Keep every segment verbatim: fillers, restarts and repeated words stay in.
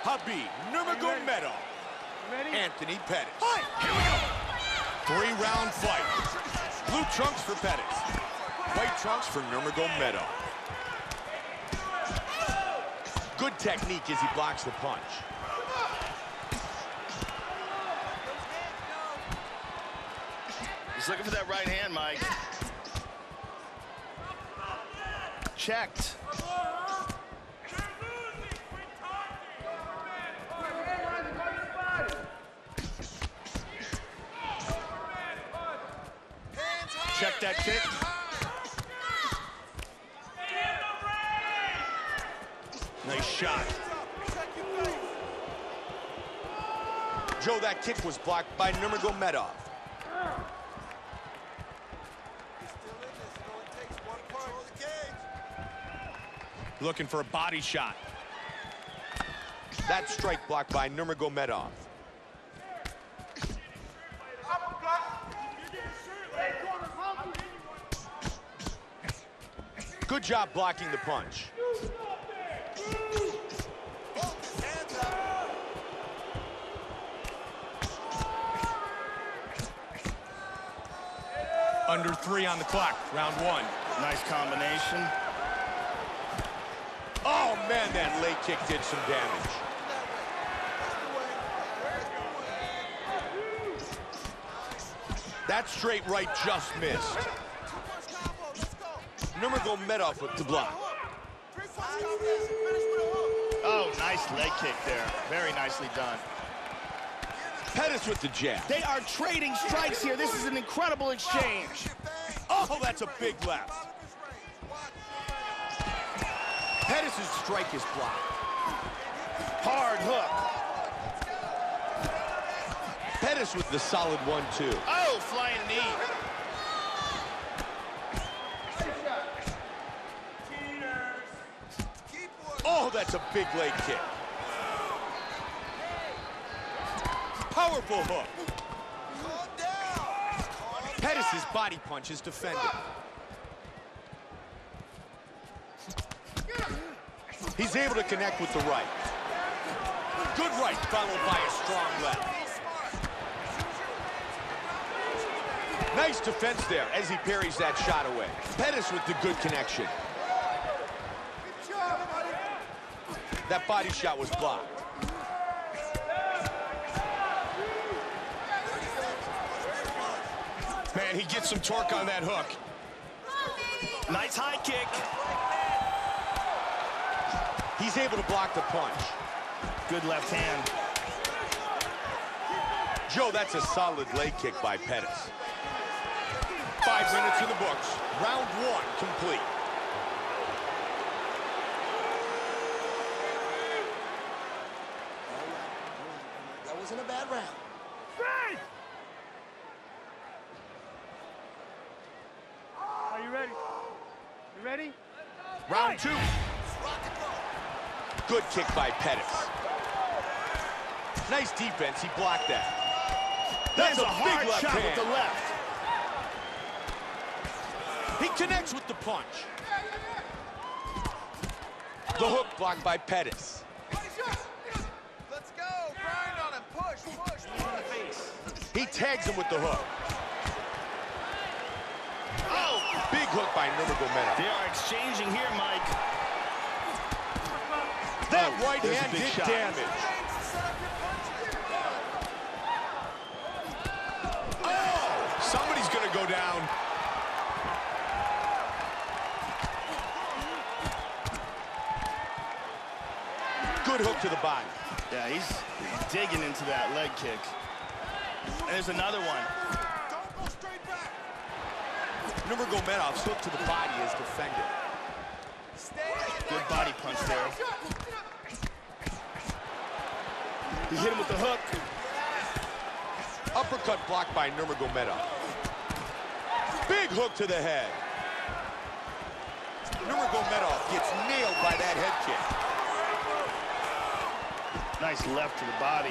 Khabib Nurmagomedov, Anthony Pettis. Fight. Here we go. Three-round fight. Blue trunks for Pettis. White trunks for Nurmagomedov. Good technique as he blocks the punch. He's looking for that right hand, Mike. Checked. Check that kick. Nice shot. Joe, that kick was blocked by Nurmagomedov. Looking for a body shot. That strike blocked by Nurmagomedov. Good job blocking the punch. Under three on the clock, round one. Nice combination. Oh, man, that leg kick did some damage. That straight right just missed. Nurmagomedov with the block. Oh, nice leg kick there. Very nicely done. Pettis with the jab. They are trading strikes here. This is an incredible exchange. Oh, that's a big left. Pettis' strike is blocked. Hard hook. Pettis with the solid one, two. Oh, flying knee. Oh, that's a big leg kick. Powerful hook. Pettis' body punch is defended. He's able to connect with the right. Good right followed by a strong left. Nice defense there as he parries that shot away. Pettis with the good connection. That body shot was blocked. Man, he gets some torque on that hook. Nice high kick. He's able to block the punch. Good left hand. Joe, that's a solid leg kick by Pettis. Five minutes in the books. Round one complete. That wasn't a bad round. Hey! Are you ready? You ready? Round two. Good kick by Pettis. Nice defense. He blocked that. That's There's a, a big hard left shot hand. with the left. He connects with the punch. The hook blocked by Pettis. Let's go. Grind on him. Push, push, push. He tags him with the hook. Oh! Big hook by Nurmagomedov. They are exchanging here, Mike. That Oh, right there's a hand big did shot. damage. Oh! Somebody's gonna go down. Good hook to the body. Yeah, he's digging into that leg kick. And there's another one. Nurmagomedov's hook to the body is defended. Good body punch there. He hit him with the hook. Uppercut blocked by Nurmagomedov. Big hook to the head. Nurmagomedov gets nailed by that head kick. Nice left to the body.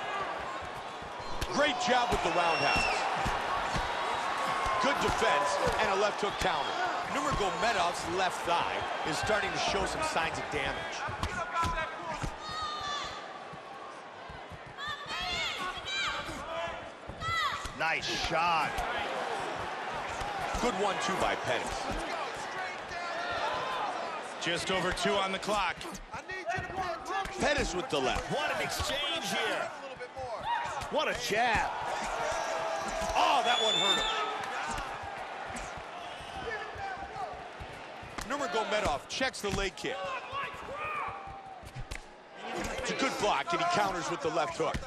Great job with the roundhouse. Good defense and a left hook counter. Nurmagomedov's left thigh is starting to show some signs of damage. Nice shot. Good one, two by Pettis. Just over two on the clock. I need you to pay attention. Pettis with the left. What an exchange here. A little bit more. What a jab. Oh, that one hurt him. Nurmagomedov checks the leg kick. It's a good block, and he counters with the left hook.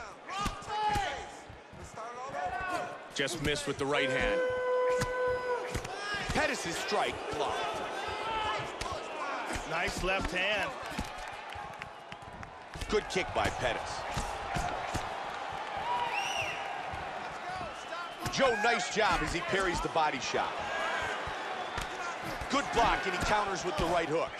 Just missed with the right hand. Pettis' strike blocked. Nice left hand. Good kick by Pettis. Joe, nice job as he parries the body shot. Good block, and he counters with the right hook.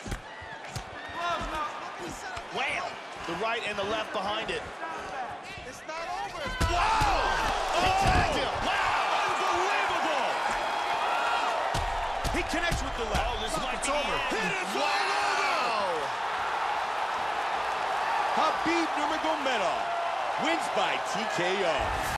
Wham! The right and the left behind it. It's not over. Wow! He tagged him. Wow! Unbelievable! He connects with the left. Oh, this might be over. it. Hit it Wow! Khabib Nurmagomedov wins by T K O.